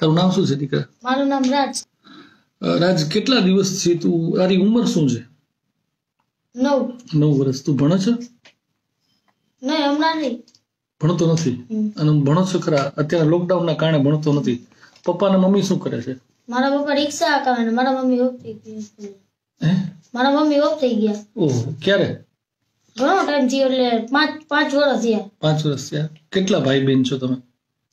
તારું નામ શું છે દીકરા? મારું નામ રાજ. રાજ, કેટલા દિવસથી તું, તારી ઉંમર શું છે? 9. 9 વર્ષ. તું ભણે છે? નહીં, હમણાં નહીં. ભણતો નથી? અને ભણો છો ખરા? અત્યારે લોકડાઉનના કારણે ભણતો નથી. પપ્પા ને મમ્મી શું કરે છે? મારા પપ્પા રિક્ષા હકાવે ને મારા મમ્મી ઓફ થઈ ગયા. મારા મમ્મી ઓફ થઈ ગયા. ઓહ, ક્યારે? ઘણો ટાઈમ થયો, એટલે 5 વર્ષ થયા. 5 વર્ષ થયા. કેટલા ભાઈ બહેન છો તમે?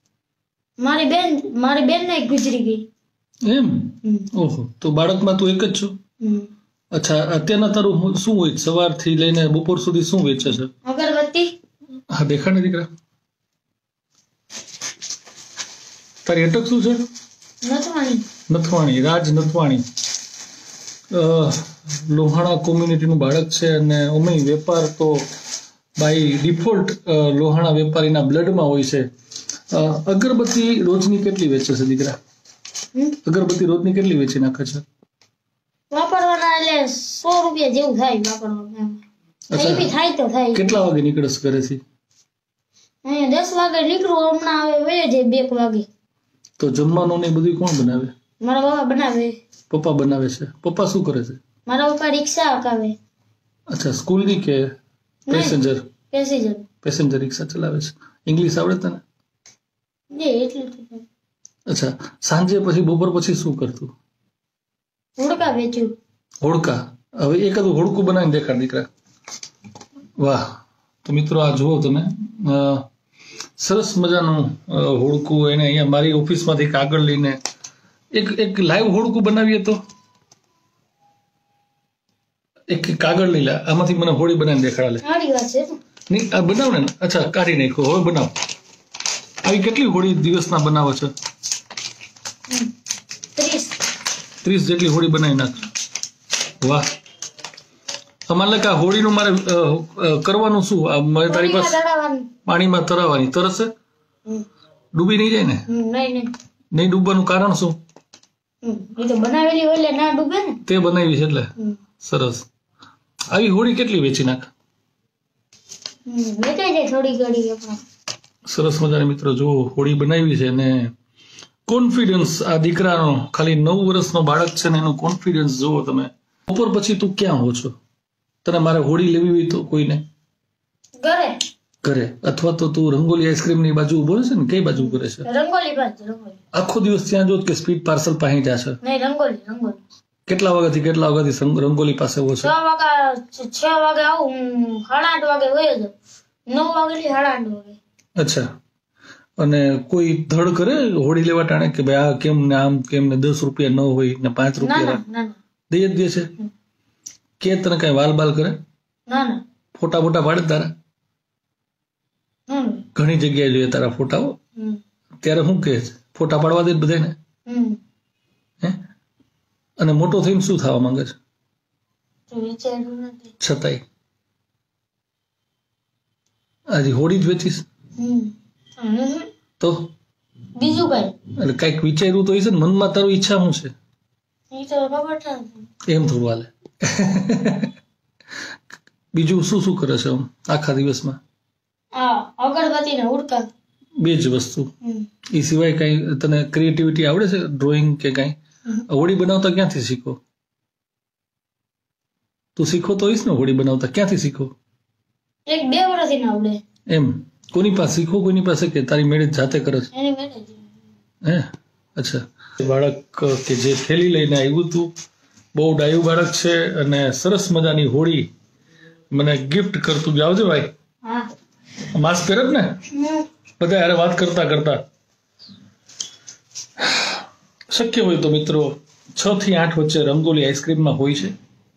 મારી બેન ને ગુજરી ગઈ. એમ? ઓહો, તો બાળકમાં તું એક જ છો? અચ્છા, અત્યારના તારું શું હોય? સવારથી લઈને બપોર સુધી શું વેચે છે? અગરબત્તી. હા, દેખાડ ને દીકરા. તારી અટક શું છે? નથવાણી. નથવાણી, રાજ નથવાણી. લોહાણા કોમ્યુનિટીનું બાળક છે અને ઉમેય વેપાર તો બાય ડિફોલ્ટ લોહાણા વેપારીના બ્લડમાં હોય છે. અગરબત્તી રોજની કેટલી વેચે છે દીકરા? અગરબત્તી રોજની કેટલી વેચી નાખે છે? વાપરવાના એટલે 100 રૂપિયા જેવું થાય વાપરવાના. થાય તો થાય. કેટલા વાગે નીકળે છે ઘરેથી? 10 વાગે નીકળું. હમણાં આવે વયો જાય 2 વાગે. તો જમવાનું ને બધું કોણ બનાવે? મારા પપ્પા બનાવે. પપ્પા બનાવે છે. પપ્પા શું કરે છે? મારા પપ્પા રિક્ષા હકાવે. અચ્છા, સ્કૂલની કે પેસેન્જર? પેસેન્જર રિક્ષા ચલાવે છે. ઇંગ્લિશ આવડે તને? અચ્છા, સાંજે પછી બપોર પછી શું કરતું? હોડકા વેચું. હોડકા? હવે એકાદું હોડકું બનાવીને દેખાડ દીકરા. વાહ! તો મિત્રો આ જુઓ તમે, સરસ મજાનું હોડકું. એને અહીંયા મારી ઓફિસમાંથી કાગળ લઈને એક લાઈવ હોડકું બનાવીએ તો. એક કાગળ લઈ લે, આમાંથી મને હોળી બનાવીને દેખાડે. નહીં, આ બનાવ ને. અચ્છા, કાઢી નાખો. હવે બનાવ. આવી કેટલી હોળી દિવસના બનાવો છો? 30 જેટલી હોળી બનાવી નાખ. વાહ! અમારે આ હોળીનું મારે કરવાનું શું? મારે તારી પાસે પાણીમાં તરાવવાની. તરસે? ડૂબી નહીં જાય ને? નહીં ડૂબવાનું કારણ શું? બનાવેલી હોય એટલે ના ડૂબે ને. તે બનાવી છે એટલે. સરસ. આવી હોળી કેટલી વેચી નાખ? વેચાઈ જાય થોડી ઘડી. સરસ મજાની મિત્રો જુઓ, હોળી બનાવી છે ને કોન્ફિડન્સ આ દીકરાનો. ખાલી 9 વર્ષનો બાળક છે ને એનું કોન્ફિડન્સ જુઓ તમે. બપોર પછી તું ક્યાં હો છો? તને મારે હોળી લેવી હોય તો કોઈને? ઘરે. અથવા તો તું રંગોલી આઈસ્ક્રીમ ની બાજુ ઉભો છે ને? કઈ બાજુ ઉભો છે? રંગોલી બાજુ. આખો દિવસ ત્યાં જો કે સ્પીડ પાર્સલ પાસે જશે? નહીં, રંગોલી. કેટલા વાગ્યાથી કેટલા વાગ્યાથી રંગોલી પાસે હોય છે? 6 વાગે આવું. 8:30 વાગે વયો જાઉં. 9 વાગે થી 8:30 વાગે. અચ્છા, અને કોઈ ધડ કરે હોળી લેવા ટાણે કે ભાઈ આ કેમ ને આમ કેમ ને 10 રૂપિયા ન હોય ને 5 રૂપિયા દઈ જ દે છે? કે તને કઈ વાલ બાલ કરે? ફોટા બોટા પાડે તારા? ઘણી જગ્યાએ જોઈએ તારા ફોટાઓ. ત્યારે શું કે ફોટા પાડવા દે બધાને? હે? અને મોટો થઈને શું થવા માંગે છે? છતાંય આજે હોળી જ વેચીશ તો બીજું કઈ એટલે કઈક વિચાર્યું તો હશે ને મનમાં? તારું ઈચ્છા શું છે? એમ થોડું હાલે. બીજું શું શું કરે છે આખા દિવસમાં? અગરબત્તી ને હોડકા. 2 જ વસ્તુ. એ સિવાય કઈ તને ક્રિએટિવિટી આવડે છે? ડ્રોઈંગ કે કઈ? હોળી બનાવતા ક્યાંથી શીખો? તું શીખો તો હઈશ ને હોળી બનાવતા? ક્યાંથી શીખો? 1-2 વર્ષથી આવડે. એમ? કોની પાસે શીખો? કોની પાસે કે તારી મેળે જાતે કરે છે? હે? અચ્છા. બાળક કે જે થેલી લઈને આવ્યું હતું, બહુ ડાયું બાળક છે અને સરસ મજાની હોળી મને ગિફ્ટ કરતું. આવજે ભાઈ. માસ્ક પહેરે ને બધા યાર વાત કરતા કરતા. શક્ય હોય તો મિત્રો 6 થી 8 વચ્ચે રંગોલી આઈસ્ક્રીમમાં હોય છે.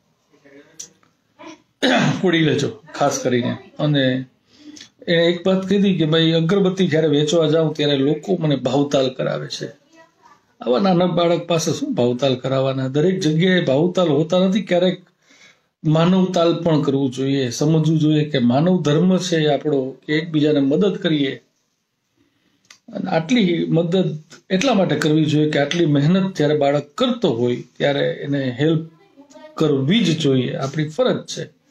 હોળી વેચો ખાસ કરીને. અને એ એક વાત કીધી કે ભાઈ અગરબત્તી જયારે વેચવા જાઉં ત્યારે લોકો મને ભાવતાલ કરાવે છે. આવા નાના બાળક પાસે શું ભાવતાલ કરાવવાના? દરેક જગ્યાએ ભાવતાલ હોતા નથી. ક્યારેક માનવતાલ પણ કરવું જોઈએ. સમજવું જોઈએ કે માનવ ધર્મ છે આપણો કે એકબીજાને મદદ કરીએ. અને આટલી મદદ એટલા માટે કરવી જોઈએ કે આટલી મહેનત જ્યારે બાળક કરતો હોય ત્યારે એને હેલ્પ કરવી જ જોઈએ. આપણી ફરજ છે.